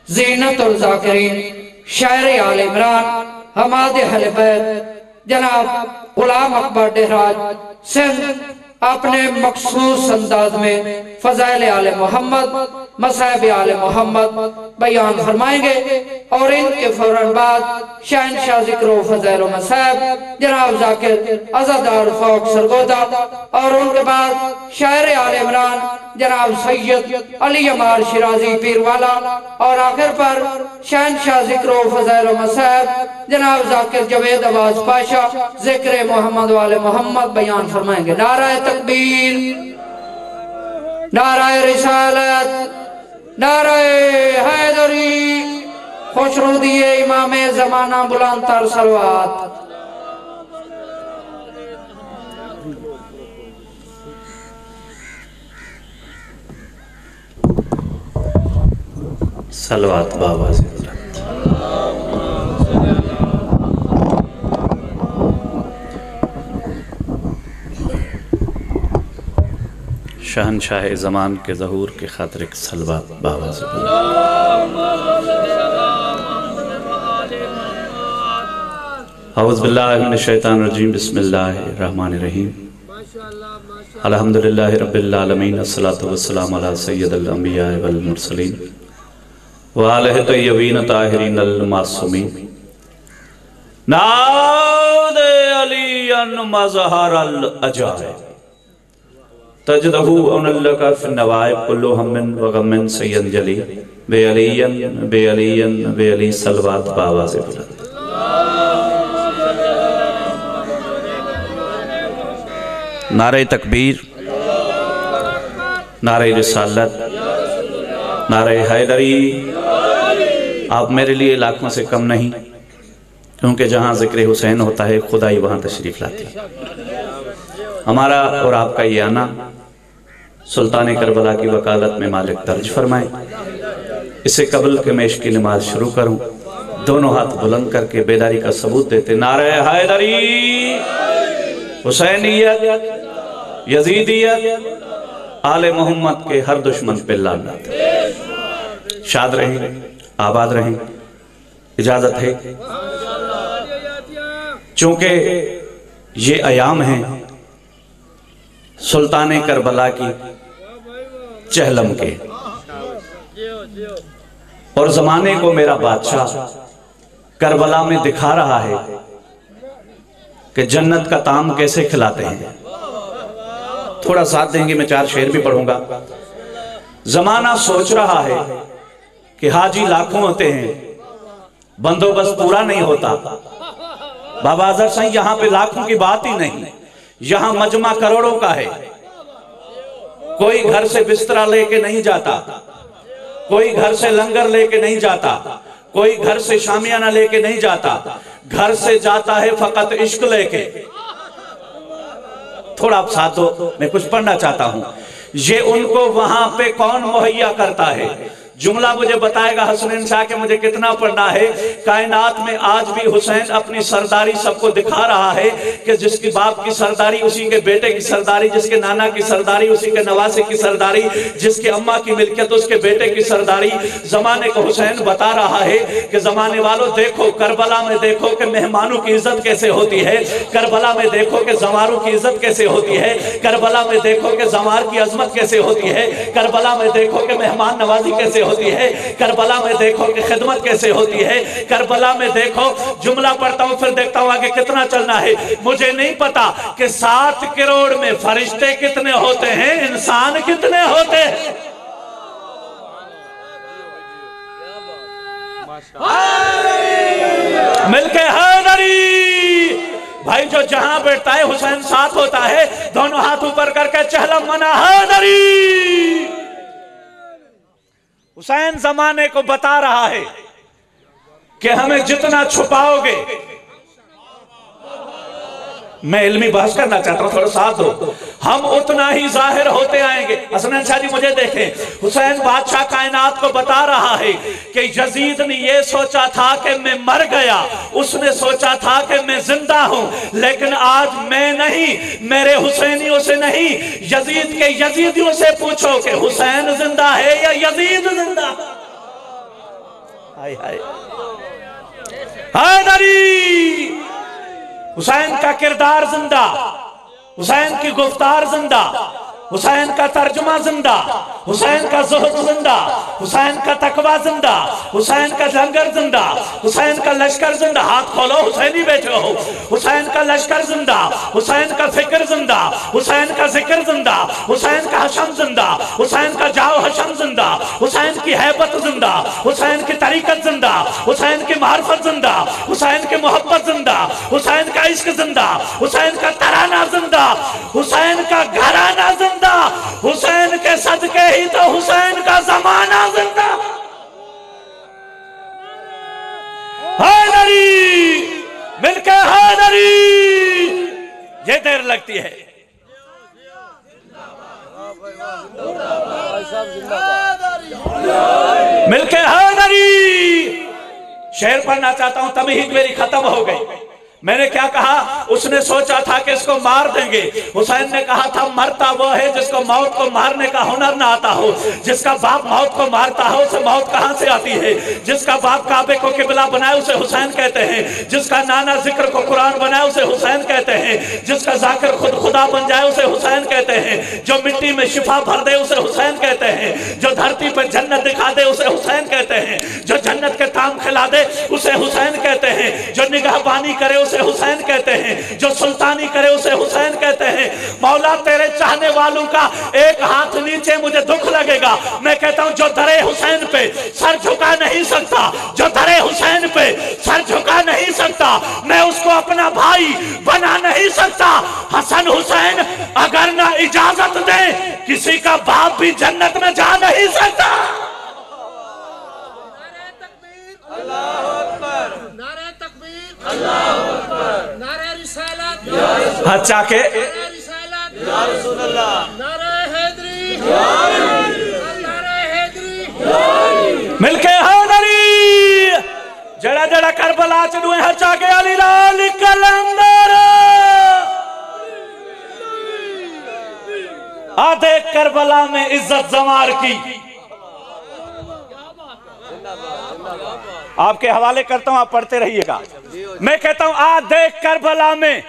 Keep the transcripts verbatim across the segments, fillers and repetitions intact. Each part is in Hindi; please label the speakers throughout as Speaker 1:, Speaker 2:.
Speaker 1: ज़ीनतुल ज़ाकिरीन, शायर आल इमरान, हमाद अहले बैत जनाब गुलाम अकबर डेहराज सिंध अपने मखसूस अंदाज में फज़ाइल आले मोहम्मद, मसाइब आले मोहम्मद बयान फरमाएंगे और इनके फौरन बाद शहनशाह ज़िक्र व फज़ाइल व मसाइब जनाब ज़ाकिर अज़ादार फ़ौक सरगोदा और उनके बाद शायर आले इमरान जनाब सैयद अली अमार शिराजी पीरवाला और आखिर पर शहनशाह ज़िक्र व फज़ाइल व मसाइब जनाब ज़ाकिर जवेद अब्बास पाशा ज़िक्र मोहम्मद वाले मोहम्मद बयान फरमाएंगे। नाराए तकबीर, नाराए रिसालत, नाराए हैदरी, खुशरूदिये इमामे ज़माना बुलंद तर सलवात।
Speaker 2: सलवात बाबा से शहनशाह ज़मान के ज़हूर के खातिर एक सलवात बाबा से। औज़ु बिल्लाहि मिनश शैतानिर रजीम, बिस्मिल्लाहिर रहमानिर रहीम, अल्हम्दुलिल्लाहि रब्बिल आलमीन, अस्सलातु वस्सलामु अला सय्यिदिल अंबिया वल मुरसलीन व आलिहि तय्यबीन ताहिरीनल मासूमीन। नादे अलियन मज़हरल अजाइब तजदहु अनल्लका फिन्नवाइब कुल्लु हम्मिन व गम्मिन सयंजलि बे अलियन बे अलियन बे अली सलवात बाबा से बुलंद। नारे तकबीर, नारे रिसालत, नारे हैदरी। आप मेरे लिए लाखों से कम नहीं, क्योंकि जहाँ जिक्र हुसैन होता है खुदाई वहाँ तशरीफ लाती है। हमारा और आपका ये आना सुल्तान करबला की वकालत में मालिक दर्ज फरमाए। इससे कबल के मैं इश्क की नमाज शुरू करूं, दोनों हाथ बुलंद करके बेदारी का सबूत देते नारे हैदरी, हुसैनियत, यजीदियत, आले मोहम्मद के हर दुश्मन पे लानत। शाद रहें, आबाद रहें। इजाजत है, चूंकि ये अयाम हैं सुल्तान करबला की चहलम के, और जमाने को मेरा बादशाह करबला में दिखा रहा है कि जन्नत का ताम कैसे खिलाते हैं। थोड़ा साथ देंगे, मैं चार शेर भी पढ़ूंगा। जमाना सोच रहा है कि हाजी लाखों होते हैं, बंदोबस्त पूरा नहीं होता। बाबा आजर साईं, यहां पे लाखों की बात ही नहीं, यहां मजमा करोड़ों का है। कोई घर से बिस्तरा लेके नहीं जाता, कोई घर से लंगर लेके नहीं जाता, कोई घर से शामियाना लेके नहीं जाता, घर से जाता है फकत इश्क लेके। थोड़ा आप साथ दो, मैं कुछ पढ़ना चाहता हूं। ये उनको वहां पे कौन मुहैया करता है? जुमला मुझे बताएगा हसनैन शाह के मुझे कितना पढ़ना है। कायनात में आज भी हुसैन अपनी सरदारी सबको दिखा रहा है कि जिसके बाप की सरदारी उसी के बेटे की सरदारी, जिसके नाना की सरदारी उसी के नवासे की सरदारी, जिसके अम्मा की मिल्कियत उसके बेटे की सरदारी। जमाने को हुसैन बता रहा है कि जमाने वालों देखो, करबला में देखो कि मेहमानों की इज्जत कैसे होती है, करबला में देखो कि जवारों की इज्जत कैसे होती है, करबला में देखो कि जवार की अजमत कैसे होती है, करबला में देखो कि मेहमान नवाजी कैसे होती है, करबला में देखो कि खिदमत कैसे होती है, करबला में देखो। जुमला पढ़ता हूं फिर देखता हूं आगे कितना चलना है। मुझे नहीं पता कि सात करोड़ में फरिश्ते कितने होते हैं, इंसान कितने होते हैं। मिलके हैदरी भाई, जो जहां बैठता है हुसैन साथ होता है। दोनों हाथ ऊपर करके चहलम मना हैदरी। हुसैन जमाने को बता रहा है कि हमें जितना छुपाओगे, मैं इल्मी बहस करना चाहता हूं, थोड़ा साथ दो, हम उतना ही जाहिर होते आएंगे। हसनैन शाह जी मुझे देखें, हुसैन बादशाह कायनात को बता रहा है कि यजीद ने यह सोचा था कि मैं मर गया, उसने सोचा था कि मैं जिंदा हूं, लेकिन आज मैं नहीं, मेरे हुसैनियों से नहीं, यजीद के यजीदियों से पूछो कि हुसैन जिंदा है या यजीद जिंदा। हाय हाय हैदरी। हुसैन का किरदार जिंदा, हुसैन की गुफ्तार जिंदा, हुसैन का तर्जुमा जिंदा, हुसैन का ज़ुहद जिंदा, हुसैन का तकवा जिंदा, हुसैन का लंगर जिंदा, हुसैन का लश्कर जिंदा। हाथ खोलो, हुसैनी बैठे हो। हुसैन का लश्कर जिंदा, हुसैन का फिक्र जिंदा, हुसैन का जिक्र जिंदा, हुसैन का हशम जिंदा, हुसैन का जाओ हशम जिंदा, हुसैन की हैबत जिंदा, हुसैन की तरीकत जिंदा, हुसैन की मार्फत जिंदा, हुसैन की मोहब्बत जिंदा, हुसैन का इश्क जिंदा, हुसैन का तराना जिंदा, हुसैन का घराना जिंदा, हुसैन के सदके ही तो हुसैन का जमाना जिंदा। हैदरी मिलके हैदरी। ये देर लगती है। मिलके हैदरी। शेर पढ़ना चाहता हूं, तभी मेरी खत्म हो गई। मैंने क्या कहा? उसने सोचा था कि इसको मार देंगे। हुसैन ने कहा था मरता वो है जिसको मौत को मारने का हुनर ना आता हो। जिसका बाप मौत को मारता हो उसे मौत कहां से आती है? जिसका बाप काबे को किबला बनाए उसे हुसैन कहते हैं। जिसका नाना जिक्र को कुरान बनाए उसे हुसैन कहते हैं। जिसका जाकिर खुद खुदा बन जाए उसे हुसैन कहते हैं। जो मिट्टी में शिफा भर दे उसे हुसैन कहते हैं। जो धरती पर जन्नत दिखा दे उसे हुसैन कहते हैं। जो जन्नत के ताम खिला दे उसे हुसैन कहते हैं। जो निगाहबानी करे उसे हुसैन कहते हैं। जो सुल्तानी करे उसे हुसैन कहते हैं। मौला तेरे चाहने वालों का एक हाथ नीचे मुझे दुख लगेगा। मैं कहता हूं जो दरे हुसैन पे सर झुका नहीं सकता, जो दरे हुसैन पे सर झुका नहीं सकता, मैं उसको अपना भाई बना नहीं सकता। हसन हुसैन अगर ना इजाजत दे किसी का बाप भी जन्नत में जा नहीं सकता। अच्छा के मिलके हैदरी। जड़ा जड़ा करबला चुए हचा के अली लाल कलंदर। आधे करबला में इज्जत जमार की। आपके हवाले करता हूं, आप पढ़ते रहिएगा। मैं कहता हूं आ देख करबला में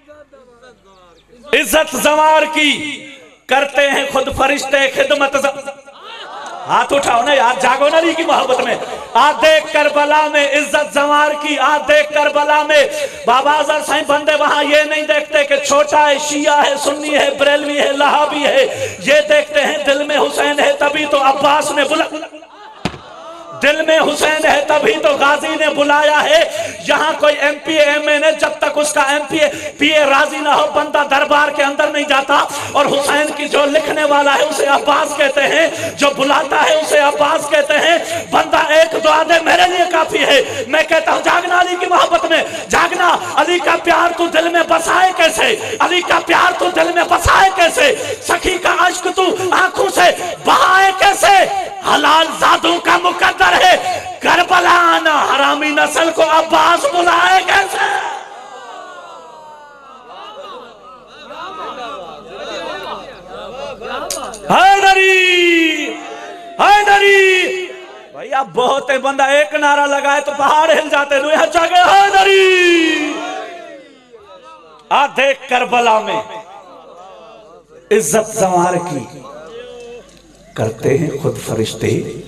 Speaker 2: इज्जत जमार की करते हैं खुद फरिश्ते खिदमत। हाथ उठाओ ना यार, जागो ना की मोहब्बत में। आ देख करबला में इज्जत जमार की। आ देख करबला में बाबा अजहर साईं बंदे वहां ये नहीं देखते कि छोटा है, शिया है, सुन्नी है, बरेलवी है, लहाबी है। ये देखते हैं दिल में हुसैन है तभी तो अब्बास ने बुला दिल में हुसैन है तभी तो गाजी ने बुलाया है। यहाँ कोई एमपी एमए ने जब तक उसका एमपी पीए राजी ना हो बंदा दरबार के अंदर नहीं जाता। और हुसैन की जो लिखने वाला है उसे अब्बास कहते हैं, जो बुलाता है उसे अब्बास कहते हैं। बंदा एक दुआ दे मेरे लिए काफी है। मैं कहता हूँ जागना अली की मोहब्बत में, जागना। अली का प्यार तू दिल में बसाए कैसे? अली का प्यार तू दिल में बसाए कैसे? सखी का अश्क तू आंखों से बहाए कैसे? हलाल जादू का मुकद्दर है करबला आना, हरामी नस्ल को अब्बास बुलाए कैसे? हैदरी हैदरी। भैया बहुत है, बंदा एक नारा लगाए तो पहाड़ हिल जाते। हैदरी। आ देख करबला में इज्जत जमार की करते हैं खुद फरिश्ते।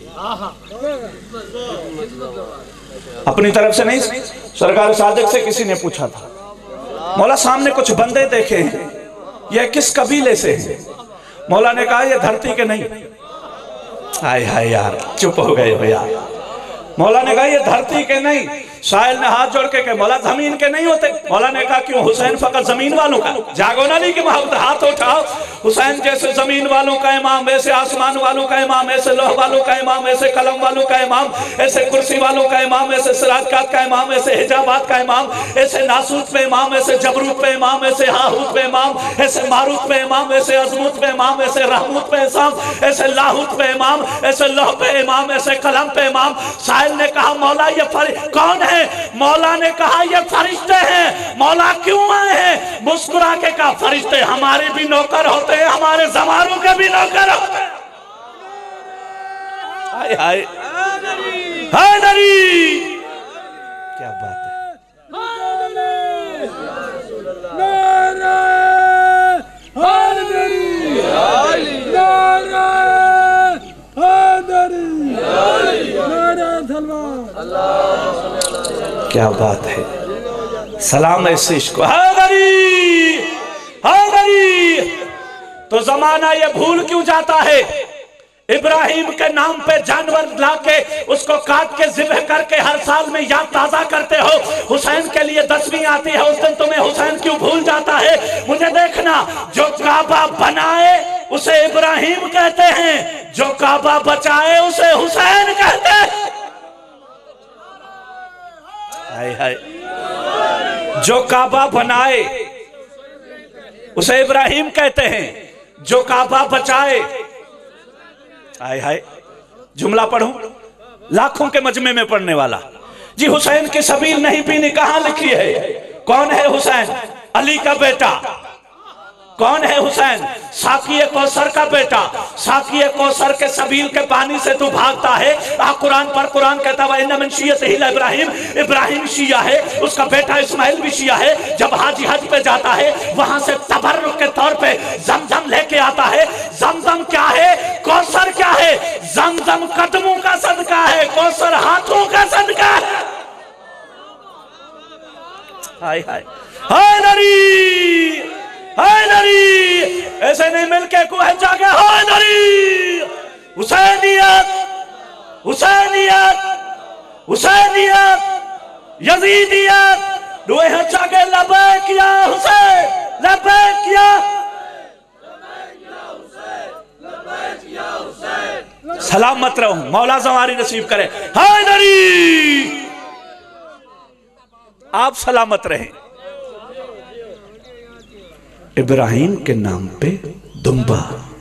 Speaker 2: अपनी तरफ से नहीं, सरकार सादिक से किसी ने पूछा था मौला सामने कुछ बंदे देखे हैं, ये किस कबीले से हैं? मौला ने कहा ये धरती के नहीं। हाय हाय यार, चुप हो गए हो यार। मौला ने कहा ये धरती के नहीं। साहिल ने हाथ जोड़ के कहा मौला जमीन के नहीं होते। मौला ने कहा क्यों? हुसैन फकत जमीन वालों का। जागो ना की मोहब्बत, हाथ उठाओ। हुसैन जैसे जमीन वालों का इमाम, ऐसे आसमान वालों का इमाम, ऐसे लोह वालों का इमाम, ऐसे कलम वालों का इमाम, ऐसे कुर्सी वालों का इमाम, ऐसे सिराजकात का इमाम, ऐसे हिजाबात का इमाम, ऐसे नासूत पे इमाम, ऐसे जबरूत पे इमाम, ऐसे हाहूत पे इमाम, ऐसे मारूत पे इमाम, ऐसे अजमूत पे इमाम, ऐसे रहमूत पे इमाम, ऐसे लाहूत पे इमाम, ऐसे लोह पे इमाम, ऐसे कलम पे इमाम। साहिल ने कहा मौला ये कौन है? मौला ने कहा ये फरिश्ते हैं। मौला क्यों आए हैं? मुस्कुरा के कहा फरिश्ते हमारे भी नौकर होते हैं, हमारे जमानों के भी नौकर होते हैं। हाय हाय हैदरी। क्या बात है, सलाम है इस इश्क को। हैदरी हैदरी। तो जमाना ये भूल क्यों जाता है? इब्राहिम के नाम पे जानवर लाके उसको काट के ज़िब्ह करके हर साल में याद ताजा करते हो। हुसैन के लिए दसवीं आती है, उस दिन तुम्हें हुसैन क्यों भूल जाता है? मुझे देखना, जो काबा बनाए उसे इब्राहिम कहते हैं, जो काबा बचाए उसे हुसैन कहते हैं। हाय हाय। जो काबा बनाए उसे इब्राहिम कहते हैं, जो काबा बचाए। हाय हाय। जुमला पढ़ूं, लाखों के मजमे में पढ़ने वाला। जी हुसैन की सबील नहीं पीनी कहां लिखी है? कौन है हुसैन? अली का बेटा। कौन है हुसैन? साकिए कौसर का बेटा। साकिए कौसर के सबील के पानी से तू भागता है। आ कुरान पर कुरान कहता है इन्ना मिन शिय्यतिही इब्राहिम। इब्राहिम शिया है, उसका बेटा इस्माइल भी शिया है। जब हाजी हज पे जाता है वहां से तबर्रुक के तौर पे जमजम लेके आता है। जमजम क्या है? कौसर क्या है? जमजम कदमों का सदका है, कौसर हाथों का सदका है। हाय हाय। हाय नरी हाय नरी। ऐसे नहीं मिलके कुएं जाके हाय नरी। हुसैनियत हुसैनियत हुसैनियत यजीदियत दुए जाके लबैक या हुसैन, लबैक या सलामत रहूं, मौला ज़वारी नसीब करे। हाय नरी। आप सलामत रहें। इब्राहिम के नाम पे दुम्बा।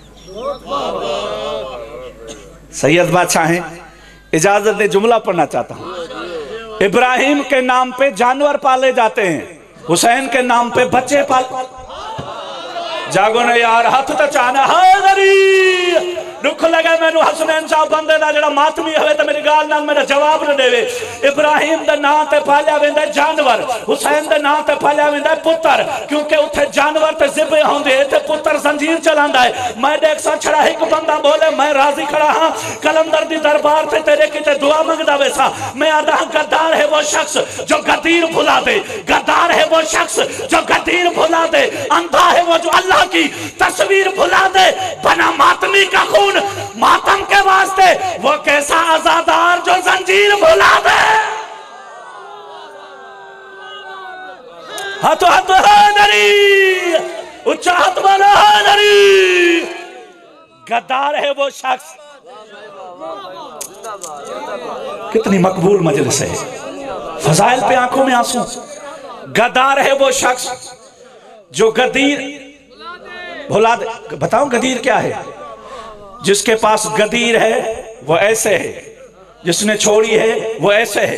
Speaker 2: सैयद बादशाह हैं, इजाजत दे जुमला पढ़ना चाहता हूं। इब्राहिम के नाम पे जानवर पाले जाते हैं, हुसैन के नाम पे बच्चे पाल। जागो ने यार, हाथ तो चाहना। हाय दुख लगे मैनू हसनैन साहब बंदे दा जेड़ा मातमी होवे ते मेरी गाल नाल मेरा जवाब न देवे। इब्राहिम दे नाम ते पालिया वेंदा जानवर, हुसैन दे नाम ते पालिया वेंदा पुत्र, क्योंकि उथे जानवर ते ज़िबे होंदे ते पुत्र जंजीर चलांदा है। मैं देख सा छड़ा एक बंदा बोले मैं राजी खड़ा हां, कलंदर दी दरबार ते तेरे किते दुआ मंगदा वैसा। मैं आदा गद्दार है वो शख्स जो गदीर भुला दे, गद्दार है वो शख्स जो गदीर भुला दे, अंधा है वो जो अल्लाह की तस्वीर भुला दे। बना मातमी का खून मातम के वास्ते, वो कैसा आजादार जो जंजीर भुला दे। हाथों हाथों नरी, उच्चा हाथ वाला नरी। गद्दार है वो शख्स। कितनी मकबूल मजलिस है, फजाइल पे आंखों में आंसू। गद्दार है वो शख्स जो गदीर भुला दे। बताओ गदीर क्या है? जिसके पास गदीर है वो ऐसे है, जिसने छोड़ी है वो ऐसे है।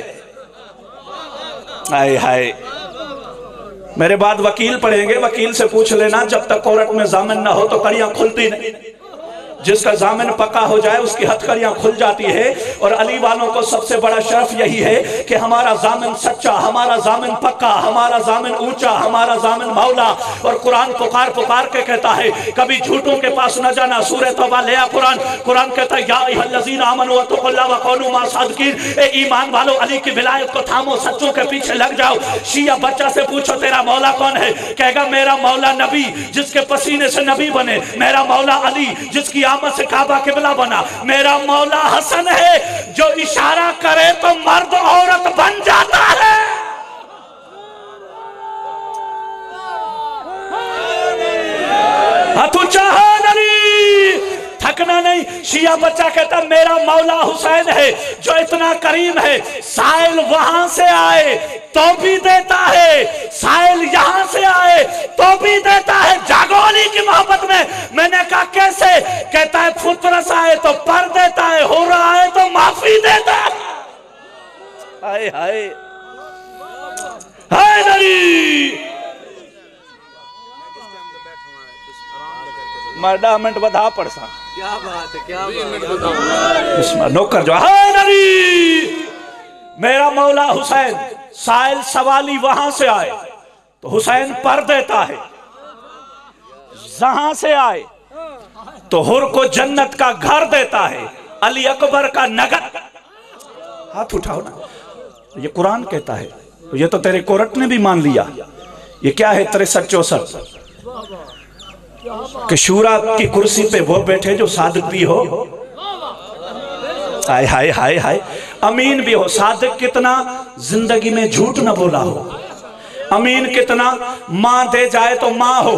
Speaker 2: हाय हाय। मेरे बाद वकील पढ़ेंगे, वकील से पूछ लेना जब तक कोर्ट में जामिन ना हो तो कड़ियां खुलती नहीं। जिसका जामिन पक्का हो जाए उसकी हथकड़ियां खुल जाती है। और अली वालों को सबसे बड़ा शर्फ यही है कि हमारा जामिन सच्चा, हमारा जामिन पक्का, हमारा जामिन ऊंचा, हमारा जामिन मौला। और कुरान पुकार पुकार के कहता है कभी झूठों के पास न जाना। सूरह तौबा ले आ कुरान। कुरान कहता है या अय्युहल्लज़ीना आमनू वत्तक़ुल्लाह वकूनू मा सादिकीन। ए ईमान वालों, अली की विलायत को थामो, सच्चों के पीछे लग जाओ। शिया बच्चा से पूछो तेरा मौला कौन है? कहेगा मेरा मौला नबी जिसके पसीने से नबी बने। मेरा मौला अली जिसकी आमद से काबा किबला बना। मेरा मौला हसन है जो इशारा करे तो मर्द औरत बन जाता है। तू चाह थकना नहीं। शिया बच्चा कहता मेरा मौला हुसैन है जो इतना करीम है, साइल वहां से आए तो भी देता है, साइल यहां से आए तो भी देता है। जागोली की मोहब्बत में। मैंने कहा कैसे? कहता है फुतरस आए तो पर देता है, हो रहा है तो माफी देता है। हाय हाय हाय नरी। मैं मिनट बधा पड़ सा।
Speaker 3: क्या बात है, क्या बात है।
Speaker 2: नौकर जो हाय नरी। मेरा मौला हुसैन साइल सवाली वहां से आए तो हुसैन पर देता है, जहां से आए तो हुर को जन्नत का घर देता है, अली अकबर का नगर। हाथ उठाओ ना, ये कुरान कहता है। ये तो तेरे कोर्ट ने भी मान लिया। ये क्या है तिरसठ चौसठ कि शूरा की कुर्सी पे वो बैठे जो सादिक भी हो, हाय हाय हाय हाय, अमीन भी हो। सादिक कितना जिंदगी में झूठ न बोला हो, अमीन कितना मां दे जाए तो मां हो,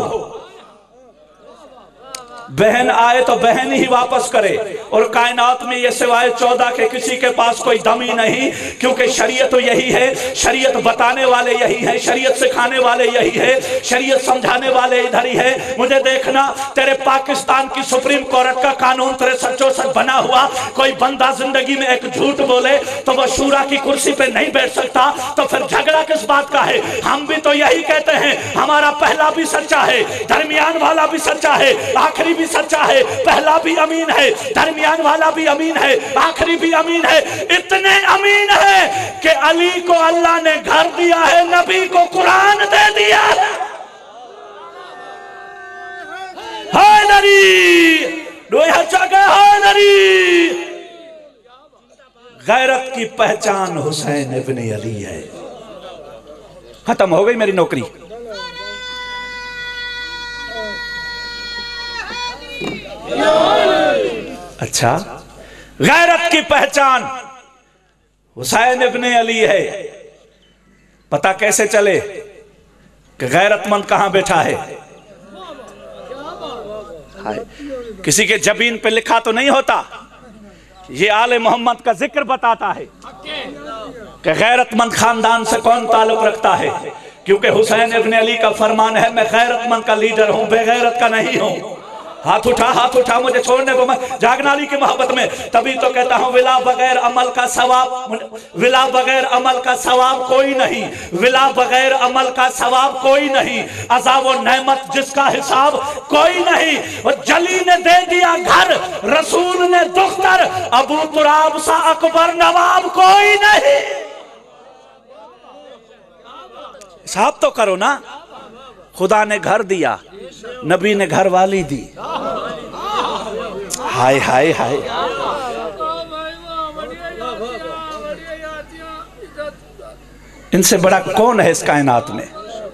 Speaker 2: बहन आए तो बहन ही वापस करे। और कायनात में ये सिवाय चौदह के किसी के पास कोई दम ही नहीं, क्योंकि शरीयत तो यही है, शरीयत बताने वाले यही है, शरीयत सिखाने वाले यही है, शरीयत समझाने वाले इधर ही है। मुझे देखना, तेरे पाकिस्तान की सुप्रीम कोर्ट का कानून तिरसठ चौसठ बना हुआ, कोई बंदा जिंदगी में एक झूठ बोले तो वह शूरा की कुर्सी पे नहीं बैठ सकता, तो फिर झगड़ा किस बात का है? हम भी तो यही कहते हैं, हमारा पहला भी सच्चा है, दरमियान वाला भी सच्चा है, आखिरी भी सच्चा है। पहला भी अमीन है, दरमियान वाला भी अमीन है, आखिरी भी अमीन है। इतने अमीन है कि अली को अल्लाह ने घर दिया है, नबी को कुरान दे दिया है। हैदरी हैदरी गैरत की पहचान हुसैन इब्ने अली है। खत्म हो गई मेरी नौकरी। अच्छा, गैरत की पहचान हुसैन इब्ने अली है। पता कैसे चले कि गैरतमंद कहां बैठा है? किसी के जबीन पे लिखा तो नहीं होता, ये आले मोहम्मद का जिक्र बताता है कि गैरतमंद खानदान से कौन ताल्लुक रखता है। क्योंकि हुसैन इब्ने अली का फरमान है, मैं गैरतमंद का लीडर हूं, बेगैरत का नहीं हूं। हाथ उठा, हाथ उठा, मुझे छोड़ने को मत। जागनाली की मोहब्बत में तभी तो कहता हूं, विला बगैर अमल का सवाब, विला बगैर अमल का सवाब कोई नहीं, विला बगैर अमल का सवाब कोई नहीं, अज़ाब और नेमत जिसका हिसाब कोई नहीं। और जली ने दे दिया घर, रसूल ने दुख्तर, अबू तुराब सा अकबर नवाब कोई नहीं। हिसाब तो करो ना। खुदा ने घर दिया, नबी ने घर वाली दी। हाय हाय हाय, इनसे बड़ा कौन है इस कायनात में?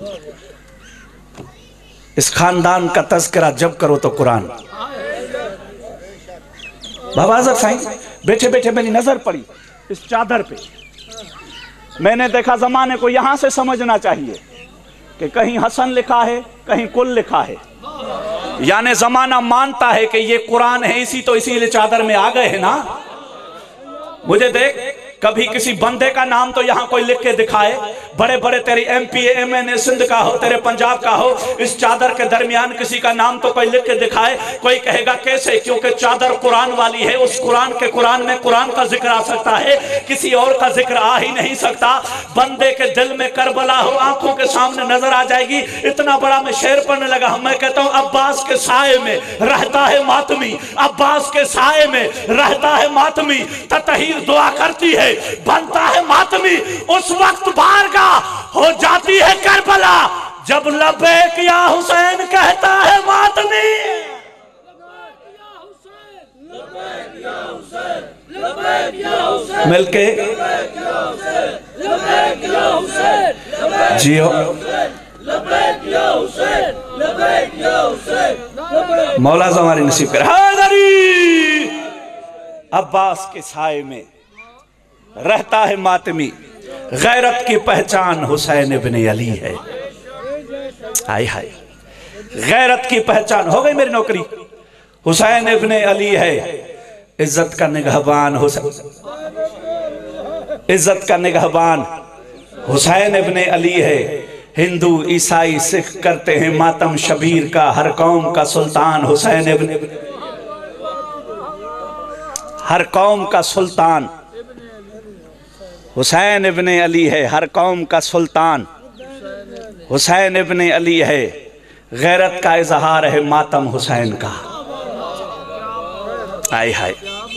Speaker 2: इस खानदान का तज़किरा जब करो तो कुरान। बाबा आज़म साईं बैठे बैठे मेरी नजर पड़ी इस चादर पे। मैंने देखा जमाने को यहां से समझना चाहिए कि कहीं हसन लिखा है, कहीं कुल लिखा है। यानी जमाना मानता है कि ये कुरान है, इसी तो इसीलिए चादर में आ गए हैं ना। मुझे देख, कभी किसी बंदे का नाम तो यहाँ कोई लिख के दिखाए, बड़े बड़े तेरी M P M N A Sindh का हो, तेरे पंजाब का हो, इस चादर के दरमियान किसी का नाम तो कोई लिख के दिखाए। कोई कहेगा कैसे? क्योंकि चादर कुरान वाली है, उस कुरान के कुरान में कुरान का जिक्र आ सकता है, किसी और का जिक्र आ ही नहीं सकता। बंदे के दिल में करबला हो, आंखों के सामने नजर आ जाएगी। इतना बड़ा मैं शेर पढ़ने लगा, मैं कहता हूँ, अब्बास के साए में रहता है मातमी, अब्बास के साए में रहता है मातमी, ततहीर दुआ करती है, बनता है मातमी। उस वक्त बारगाह हो जाती है करबला, जब लब्बैक या हुसैन कहता है मातमी। मिलके जियो, मौला हमारी नसीब करे। हैदरी अब्बास के साए में रहता है मातमी, गैरत की पहचान हुसैन इब्ने अली है। हाय हाय, गैरत की पहचान हो गई मेरी नौकरी। हुसैन इब्ने अली है, इज्जत का निगहबान हुसैन, इज्जत का निगहबान हुसैन इब्ने अली है। हिंदू ईसाई सिख करते हैं मातम शबीर का, हर कौम का सुल्तान हुसैन इब्ने, हर कौम का सुल्तान हुसैन इब्ने अली है, हर कौम का सुल्तान हुसैन इब्ने अली है। गैरत का इजहार है मातम हुसैन का। हाय हाय,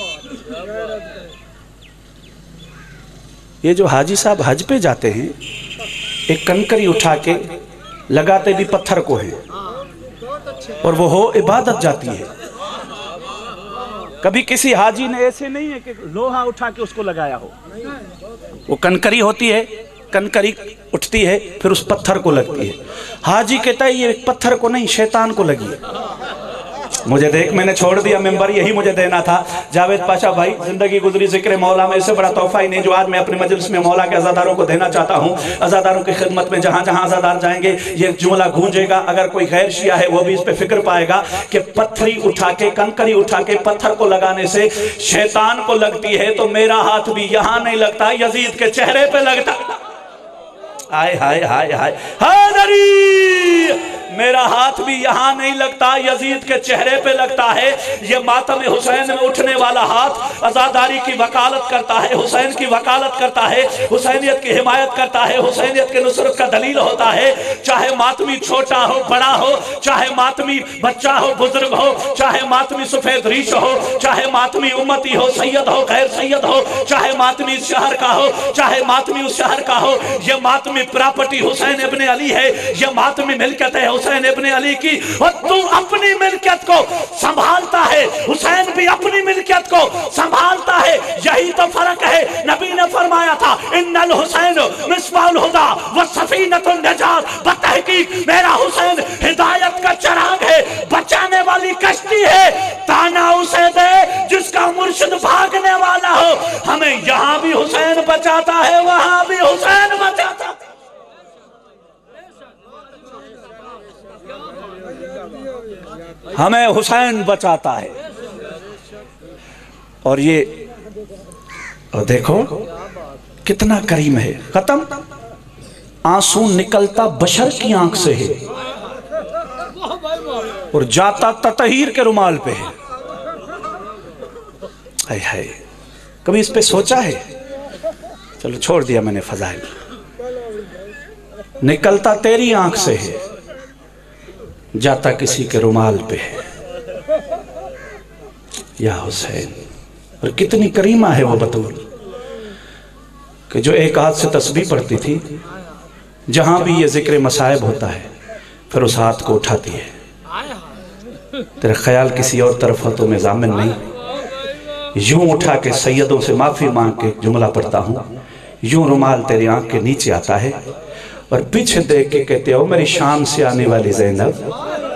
Speaker 2: ये जो हाजी साहब हज पे जाते हैं, एक कंकरी उठा के लगाते भी पत्थर को है, और वो हो इबादत जाती है। कभी किसी हाजी ने ऐसे नहीं है कि लोहा उठा के उसको लगाया हो। वो कनकरी होती है, कनकरी उठती है फिर उस पत्थर को लगती है। हाजी कहता है ये पत्थर को नहीं शैतान को लगी है। मुझे देख, मैंने छोड़ दिया मेंबर, यही मुझे देना था। जावेद पाशा भाई, जिंदगी गुजरी जिक्र मौला में, इससे बड़ा तोहफा ही नहीं जो आज मैं अपनी मजलिस में मौला के अज़ादारों को देना चाहता हूँ। अज़ादारों की खिदमत में जहाँ जहाँ अज़ादार जाएंगे ये जुमला गूंजेगा। अगर कोई गैर शिया है वो भी इस पे फिक्र पाएगा कि पत्थरी उठा के, कंकरी उठा के पत्थर को लगाने से शैतान को लगती है, तो मेरा हाथ भी यहाँ नहीं लगता, यजीद के चेहरे पे लगता। हाय हाय हाय हाय हाय, मेरा हाथ भी यहाँ नहीं लगता, यजीद के चेहरे पे लगता है। ये मातम हुसैन में उठने वाला हाथ अज़ादारी की वकालत करता है, हुसैन की वकालत करता है, हुसैनियत की हिमायत करता है, हुसैनियत के नुसरत का दलील होता है। चाहे मातमी छोटा हो बड़ा हो, चाहे मातमी बच्चा हो बुजुर्ग हो, चाहे मातमी सफेद रीश हो, चाहे मातमी उम्मती हो, सैयद हो गैर सैयद हो, चाहे मातमी इस शहर का हो, चाहे मातमी उस शहर का हो, ये मातमी प्रॉपर्टी हुसैन इब्ने अली है, ये मातमी मिल्कियत है हुसैन इब्ने अली की। और तू अपनी मिल्कियत को संभालता है, हुसैन भी अपनी मिल्कियत को संभालता है। यही तो फर्क है। नबी ने फरमाया था इन्नल हुसैन मिस्बाहुल हुदा व सफीनतुन नजात, बतहकीक मेरा हुसैन हिदायत का चिराग है, बचाने वाली कश्ती है। ताना उसे दे जिसका मुर्शिद भागने वाला हो। हमें यहां भी हुसैन बचाता है, वहां भी हुसैन बचाता है। हमें हुसैन बचाता है। और ये और देखो कितना करीम है। खत्म, आंसू निकलता बशर की आंख से है और जाता ततहीर के रुमाल पे है। हाय हाय, कभी इस पे सोचा है? चलो छोड़ दिया मैंने फजाइल। निकलता तेरी आंख से है, जाता किसी के रुमाल पे है। या हुसैन, और कितनी करीमा है वो बतूल कि जो एक हाथ से तस्बीह पढ़ती थी, जहां भी ये जिक्र मसाइब होता है फिर उस हाथ को उठाती है। तेरा ख्याल किसी और तरफ हो तो मैं जामिन नहीं, यूं उठा के सैयदों से माफी मांग के जुमला पढ़ता हूं, यूं रुमाल तेरी आंख के नीचे आता है और पीछे देख के कहते हो मेरी शाम से आने वाली ज़ैनब,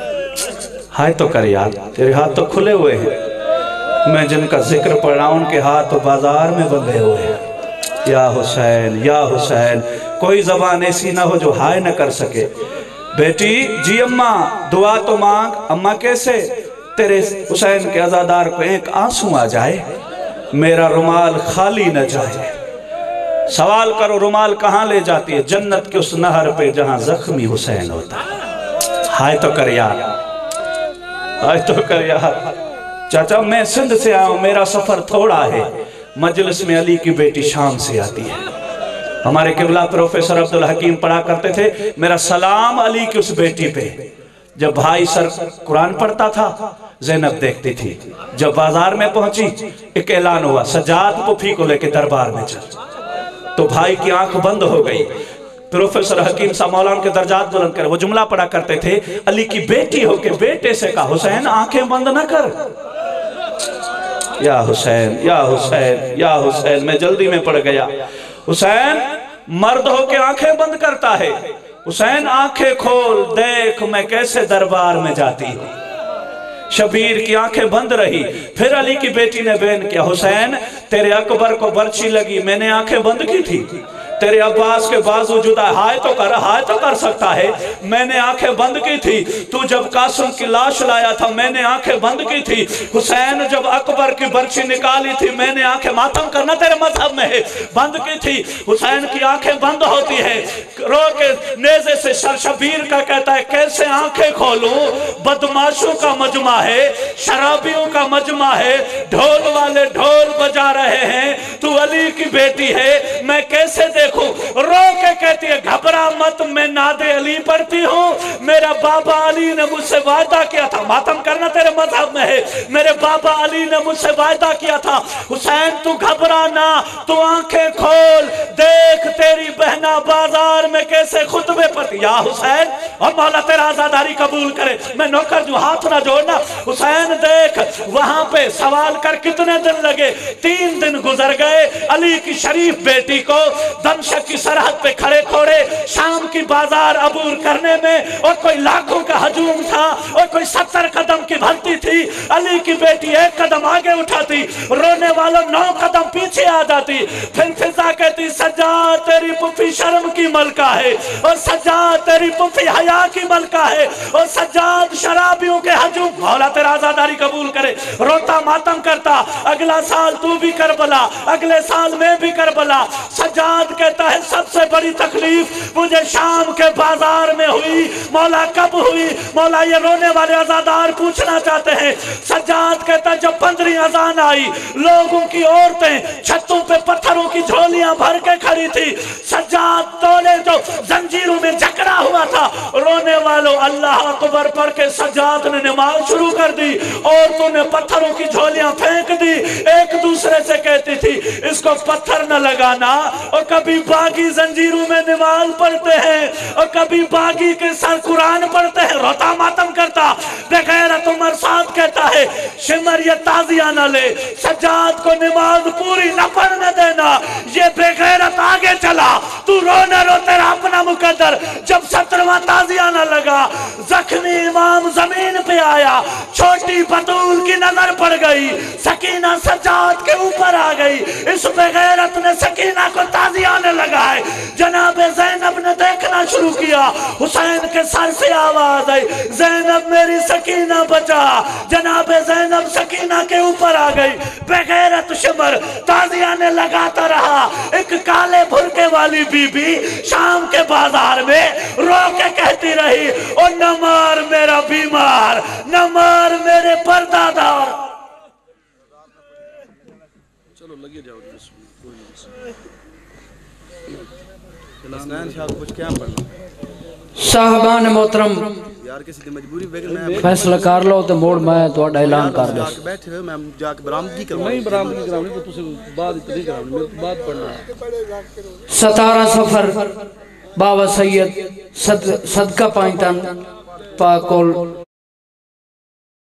Speaker 2: हाय तो कर यार, तेरे हाथ तो खुले हुए हैं। मैं जिनका जिक्र पढ़ रहा हूं उनके हाथ तो बाजार में बंधे हुए हैं। या हुसैन, या हुसैन, कोई जबान ऐसी ना हो जो हाय न कर सके। बेटी जी अम्मा दुआ तो मांग। अम्मा कैसे? तेरे हुसैन के अज़ादार को एक आंसू आ जाए, मेरा रुमाल खाली न जाए। सवाल करो रुमाल कहाँ ले जाती है? जन्नत के उस नहर पे जहां जख्मी हुसैन होता है। हाय तो कर यार, हाय तो कर यार। चाचा मैं सिंध से आया हूं, मेरा सफर थोड़ा है। मजलिस में अली की बेटी शाम से आती है। हमारे किबला प्रोफेसर अब्दुल हकीम पढ़ा करते थे, मेरा सलाम अली की उस बेटी पे। जब भाई सर कुरान पढ़ता था ज़ैनब देखती थी। जब बाजार में पहुंची एक ऐलान हुआ, सज्जाद पुफी को लेके दरबार में चल, तो भाई की आंख बंद हो गई। प्रोफेसर हकीम साहब मौलाना के दर्जात बुलंद कर वो जुमला पढ़ा करते थे, अली की बेटी हो के बेटे से कहा हुसैन आंखें बंद ना कर। या हुसैन, या हुसैन, या हुसैन, मैं जल्दी में पड़ गया। हुसैन मर्द हो के आंखें बंद करता है। हुसैन आंखें खोल देख मैं कैसे दरबार में जाती हूँ। शबीर की आंखें बंद रही। फिर अली की बेटी ने बयान किया, हुसैन तेरे अकबर को बर्छी लगी, मैंने आंखें बंद की थी। तेरे अब्बास के बाजू जुदा, हाय तो कर, हाय तो कर सकता है, मैंने आंखें बंद की थी। तू जब कासिम की लाश लाया था मैंने आंखें बंद की थी। हुसैन जब अकबर की बर्छी निकाली थी मैंने आंखें, मातम करना तेरे मजहब में है, बंद की थी। हुसैन की आंखें बंद होती है। रो के नेज़े से शबीर का कहता है कैसे आंखें खोलूं, बदमाशों का मजमा है, शराबियों का मजमा है, ढोल वाले ढोल बजा रहे हैं, तू अली की बेटी है, मैं कैसे देखूं? रो के कहती है घबरा मत, मैं नादे अली पढ़ती हूँ, मेरा बाबा अली ने मुझसे वादा किया था। मातम करना तेरे मजहब में है, मेरे बाबा अली ने मुझसे वादा किया था। हुसैन तू घबरा ना, तू आंखें खोल देख तेरी बहन कहना बाजार में कैसे खुतबे पर, या हुसैन और मौला तेरा आजादारी कबूल करे, मैं नौकर जो हाथ ना जोड़ना। हुसैन देख वहां पे सवाल कर कितने दिन लगे, तीन दिन गुजर गए। अली की शरीफ बेटी को दमशक की सरहद पे खड़े खोड़े शाम की बाजार अबूर करने में, और कोई लाखों का हजूम था और कोई सत्तर कदम की भर्ती थी। अली की बेटी एक कदम आगे उठाती, रोने वालों नौ कदम पीछे आ जाती। फिर फिजा कहती सज्जाद तेरी पुफी शर्म की मलका है, और सज्जाद तेरी पुफी हया की मलका है, और सज्जाद शराबियों के हजूम, मौला तेरा आजादारी कबूल करे, रोता मातम करता। अगला साल तू भी करबला, अगले साल में भी करबला। सज्जाद कहता है सबसे बड़ी तकलीफ मुझे शाम के बाजार में हुई। मौला कब हुई? मौला ये रोने वाले अज़ादार पूछना चाहते हैं। सज्जाद कहता है जब पंद्रहवीं अजान आई, लोगों की औरतें छतों पे पत्थरों की झोलियां भर के खड़ी थी। सज्जाद तोले जो जंजीरों में जकड़ा हुआ था, रोने वालों अल्लाह अकबर पढ़ के सज्जाद ने नमाज शुरू कर दी। औरतों ने पत्थरों की झोलियां फेंक दी, एक दूसरे से कहती थी इसको पत्थर न लगाना। और कभी बागी जंजीरों में नमाज पढ़ते हैं और कभी बागी के सर कुरान पढ़ते हैं, रोता मातम करता। बेगैरत उमर साथ कहता है शिमर ये ताजिया न ले, सज्जाद को नमाज पूरी न पढ़ने देना। ये बेगैरत आगे चला, तू रो न रो तेरा अपना मुकद्दर। जब सत्रहवां ताजिया न लगा, जख्मी इमाम जमीन पे आया, छोटी बतूल की नजर पड़ गई, सकीना सज्जाद के ऊपर आ गई। इस बेगैरत ने सकीना को ताजिया ने लगाए। जनाब ज़ैनब ने देखना शुरू किया, हुसैन के सर से आवाज आई ज़ैनब मेरी सकीना बचा। जनाब ज़ैनब सकीना के ऊपर आ गई। बेगैरत शिमर ताजिया ने लगाता रहा। एक काले भुरके वाली बीबी शाम के बाजार में रो के कहती रही ओ न मार मेरा बीमार, न मार मेरे पर्दादार।
Speaker 3: चलो लगे जाओ कुछ क्या पढ़ना
Speaker 1: साहबान मोहतरम
Speaker 3: यार, किसी की मजबूरी बगैर
Speaker 1: फैसला कर लो तो मोड़ मैं थोड़ा ऐलान कर दे।
Speaker 3: बैठे हुए मैं जाके बरामदगी करवाऊं। नहीं बरामदगी करानी तो तुझे बाद इतनी करानी, मेरे को बाद पढ़ना।
Speaker 1: सतारह सफर बाबा सैयद सद, सदका पाइंटन पाकोल